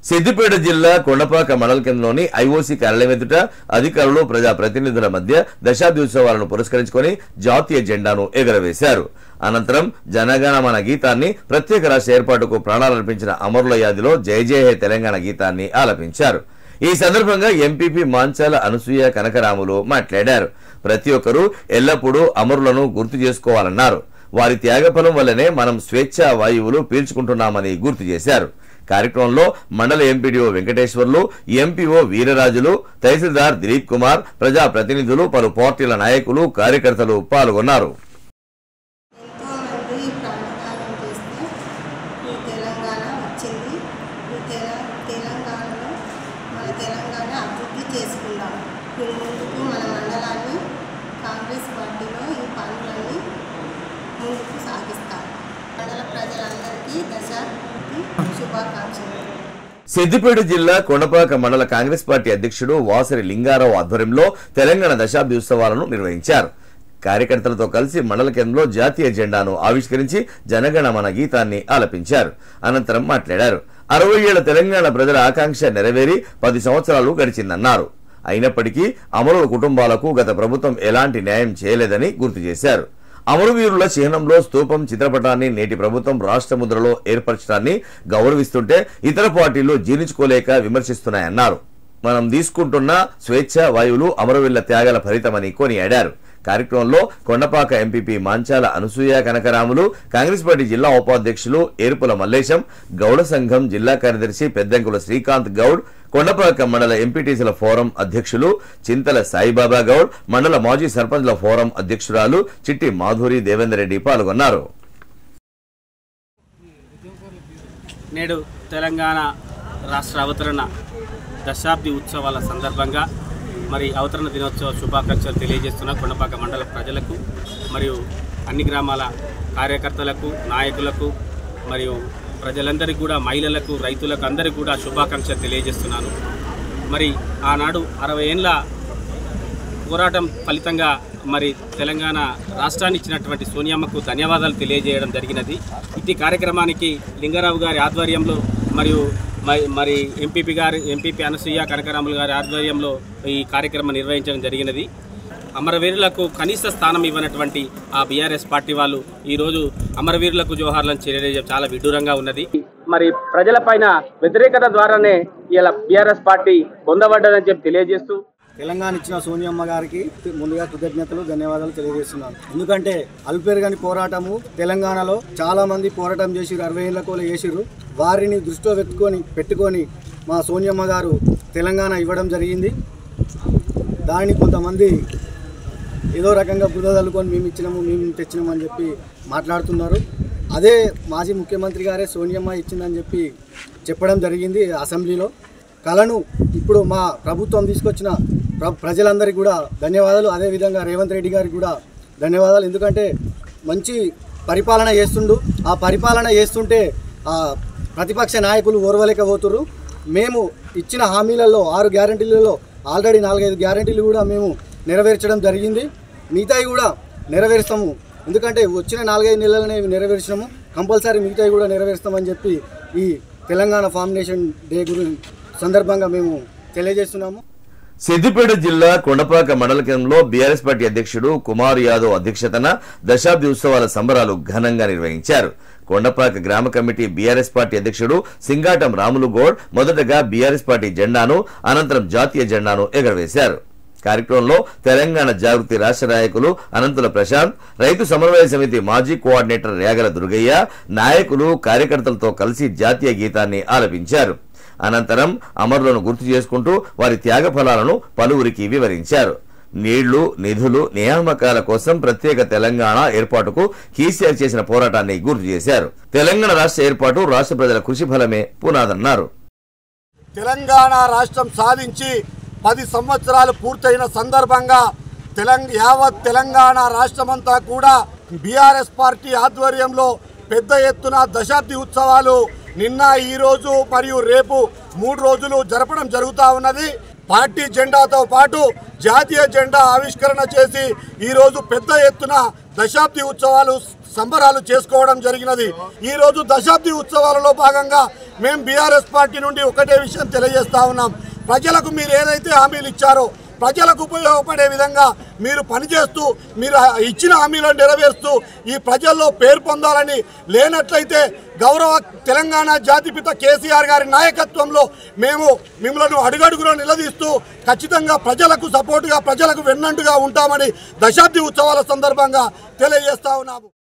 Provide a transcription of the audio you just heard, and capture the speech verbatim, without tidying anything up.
సిద్దిపేట జిల్లా కొండపాక మండల కేంద్రంలోని ఐఓసీ కార్యాలయం ఎదుట అధికారులు ప్రజా ప్రతినిధుల మధ్య దశాబ్ది ఉత్సవాలను పురస్కరించుకొని జాతీయ జెండాను ఎగురవేశారు. అనంతరం జనగణమన గీతాన్ని ప్రత్యేక రాష్ట్ర ఏర్పాటుకు ప్రాణాలర్పించిన అమరుల యాదిలో జై జై హే తెలంగాణ గీతాన్ని ఆలపించారు. ఈ సందర్భంగా ఎంపీపీ మాంచాల అనసూయ కనకరాములు మాట్లాడారు. ప్రతి ఒక్కరూ ఎల్లప్పుడూ అమరులను గుర్తు చేసుకోవాలన్నారు. వారి త్యాగఫలం వల్లనే మనం స్వేచ్ఛా వాయువులు పీల్చుకుంటున్నామని గుర్తు చేశారు. కార్యక్రమంలో మండల ఎంపీడీఓ వెంకటేశ్వర్లు, ఎంపీఓ వీరరాజులు, తహసీల్దార్ దిలీప్ కుమార్, ప్రజా ప్రతినిధులు, పలు పార్టీల నాయకులు, కార్యకర్తలు పాల్గొన్నారు. సిద్దిపేట జిల్లా కొండపాక మండల కాంగ్రెస్ పార్టీ అధ్యక్షుడు వాసరి లింగారావు ఆధ్వర్యంలో తెలంగాణ దశాబ్ది ఉత్సవాలను నిర్వహించారు. కార్యకర్తలతో కలిసి మండల కేంద్రంలో జాతీయ జెండాను ఆవిష్కరించి జనగణమన గీతాన్ని ఆలపించారు. అనంతరం మాట్లాడారు. అరవై ఏళ్ల తెలంగాణ ప్రజల ఆకాంక్ష నెరవేరి పది సంవత్సరాలు గడిచిందన్నారు. అయినప్పటికీ అమరుల కుటుంబాలకు గత ప్రభుత్వం ఎలాంటి న్యాయం చేయలేదని గుర్తు చేశారు. అమరవీరుల చిహ్నంలో స్తూపం చిత్రపటాన్ని నేటి ప్రభుత్వం రాష్ట్ర ముద్రలో ఏర్పరచడాన్ని గౌరవిస్తుంటే ఇతర పార్టీలు జీర్ణించుకోలేక విమర్శిస్తున్నాయన్నారు. మనం తీసుకుంటున్న స్వేచ్ఛ వాయువులు అమరవీరుల త్యాగాల ఫలితమని కొనియాడారు. కార్యక్రమంలో కొండపాక ఎంపీపీ మాంచాల అనసూయ కనకరాములు, కాంగ్రెస్ పార్టీ జిల్లా ఉపాధ్యక్షులు ఏర్పుల మల్లేశం, గౌడ సంఘం జిల్లా కార్యదర్శి పెద్దంకుల శ్రీకాంత్ గౌడ్, కొండపాక మండల ఎంపీటీసీల ఫోరం అధ్యక్షులు చింతల సాయిబాబా గౌడ్, మండల మాజీ సర్పంచ్ల ఫోరం అధ్యక్షురాలు చిట్టి మాధురి దేవేందర్ రెడ్డి పాల్గొన్నారు. నేడు తెలంగాణ రాష్ట్ర అవతరణ దశాబ్ది ఉత్సవాల సందర్భంగా మరి అవతరణ దినోత్సవ శుభాకాంక్షలు తెలియజేస్తున్న కొండపాక మండల ప్రజలకు మరియు అన్ని గ్రామాల కార్యకర్తలకు, నాయకులకు మరియు ప్రజలందరికీ కూడా, మహిళలకు, రైతులకు అందరికీ కూడా శుభాకాంక్షలు తెలియజేస్తున్నాను. మరి ఆనాడు అరవై ఏళ్ళ పోరాటం ఫలితంగా మరి తెలంగాణ రాష్ట్రాన్ని ఇచ్చినటువంటి సోనియమ్మకు ధన్యవాదాలు తెలియజేయడం జరిగినది. ఇట్టి కార్యక్రమానికి లింగారావు గారి ఆధ్వర్యంలో మరియు మరి ఎంపీపీ గారి ఎంపీపీ అనసూయ కనకరాములు గారి ఆధ్వర్యంలో ఈ కార్యక్రమం నిర్వహించడం జరిగినది. అమరవీరులకు కనీస స్థానం ఇవ్వనటువంటి ఆ బీఆర్ఎస్ పార్టీ వాళ్ళు ఈరోజు అమరవీరులకు జోహార్లను చేయడం చాలా విడ్డూరంగా ఉన్నది. మరి ప్రజల పైన వ్యతిరేకత ద్వారానే ఇలా బీఆర్ఎస్ పార్టీ పొందబడ్డదని చెప్పి తెలియజేస్తూ తెలంగాణ ఇచ్చిన సోనియమ్మ గారికి ముందుగా కృతజ్ఞతలు, ధన్యవాదాలు తెలియజేస్తున్నాను. ఎందుకంటే అల్పేరుగాని పోరాటము తెలంగాణలో చాలా మంది పోరాటం చేసిరు, అరవై ఏళ్ళ కోలు చేసిరు. వారిని దృష్టిలో పెట్టుకొని పెట్టుకొని మా సోనియమ్మ గారు తెలంగాణ ఇవ్వడం జరిగింది. దాన్ని కొంతమంది ఏదో రకంగా బురద చల్లుకొని మేము ఇచ్చినాము మేము తెచ్చినాము అని చెప్పి మాట్లాడుతున్నారు. అదే మాజీ ముఖ్యమంత్రి గారే సోనియమ్మ ఇచ్చిందని చెప్పి చెప్పడం జరిగింది అసెంబ్లీలో. కళను ఇప్పుడు మా ప్రభుత్వం తీసుకొచ్చిన ప్ర ప్రజలందరికీ కూడా ధన్యవాదాలు. అదేవిధంగా రేవంత్ రెడ్డి గారికి కూడా ధన్యవాదాలు. ఎందుకంటే మంచి పరిపాలన చేస్తుండు. ఆ పరిపాలన చేస్తుంటే ప్రతిపక్ష నాయకులు ఓర్వలేకపోతున్నారు. మేము ఇచ్చిన హామీలలో ఆరు గ్యారంటీలలో ఆల్రెడీ నాలుగైదు గ్యారంటీలు కూడా మేము నెరవేర్చడం జరిగింది. మిగతాయి కూడా నెరవేరుస్తాము. ఎందుకంటే వచ్చిన నాలుగైదు నెలలనే నెరవేర్చినాము. కంపల్సరీ మిగతాయి కూడా నెరవేరుస్తామని చెప్పి ఈ తెలంగాణ ఫార్మినేషన్ డే గురించి సందర్భంగా మేము తెలియజేస్తున్నాము. సిద్దిపేట జిల్లా కొండపాక మండల కేంద్రంలో బీఆర్ఎస్ పార్టీ అధ్యక్షుడు కుమార్ యాదవ్ అధ్యక్షతన దశాబ్ది ఉత్సవాల సంబరాలు ఘనంగా నిర్వహించారు. కొండపాక గ్రామ కమిటీ బీఆర్ఎస్ పార్టీ అధ్యక్షుడు సింగాటం రాములు గౌడ్ మొదటగా బీఆర్ఎస్ పార్టీ జెండాను, అనంతరం జాతీయ జెండాను ఎగరవేశారు. కార్యక్రమంలో తెలంగాణ జాగృతి రాష్ట్ర నాయకులు అనంతుల ప్రశాంత్, రైతు సమన్వయ సమితి మాజీ కోఆర్డినేటర్ రేగల దుర్గయ్య, నాయకులు, కార్యకర్తలతో కలిసి జాతీయ గీతాన్ని ఆలపించారు. అనంతరం అమరులను గుర్తు చేసుకుంటూ వారి త్యాగ ఫలాలను పలువురికి వివరించారు. నీళ్లు, నిధులు, నియామకాల కోసం ప్రత్యేక తెలంగాణ ఏర్పాటుకు కేసీఆర్ చేసిన పోరాటాన్ని గుర్తు చేశారు. తెలంగాణ రాష్ట్ర ఏర్పాటు రాష్ట్ర ప్రజల కృషి ఫలమే పునాదన్నారు. తెలంగాణ రాష్ట్రం సాధించి పది సంవత్సరాలు పూర్తయిన సందర్భంగా తెలంగాణ యావత్ తెలంగాణ రాష్ట్రమంతా కూడా బీఆర్ఎస్ పార్టీ ఆధ్వర్యంలో పెద్ద ఎత్తున దశాబ్ది ఉత్సవాలు నిన్న, ఈ రోజు మరియు రేపు మూడు రోజులు జరపడం జరుగుతూ ఉన్నది. పార్టీ జెండాతో పాటు జాతీయ జెండా ఆవిష్కరణ చేసి ఈరోజు పెద్ద ఎత్తున దశాబ్ది ఉత్సవాలు సంబరాలు చేసుకోవడం జరిగినది. ఈరోజు దశాబ్ది ఉత్సవాలలో భాగంగా మేము బీఆర్ఎస్ పార్టీ నుండి ఒకటే విషయం తెలియజేస్తా ఉన్నాం. ప్రజలకు మీరు ఏదైతే హామీలు ఇచ్చారో ప్రజలకు ఉపయోగపడే విధంగా మీరు పనిచేస్తూ మీరు ఇచ్చిన హామీలను నెరవేరుస్తూ ఈ ప్రజల్లో పేరు పొందాలని, లేనట్లయితే గౌరవ తెలంగాణ జాతిపిత కేసీఆర్ గారి నాయకత్వంలో మేము మిమ్మల్ని అడుగడుగులో నిలదీస్తూ ఖచ్చితంగా ప్రజలకు సపోర్టుగా ప్రజలకు వెన్నంటుగా ఉంటామని దశాబ్ది ఉత్సవాల సందర్భంగా తెలియజేస్తా ఉన్నాము.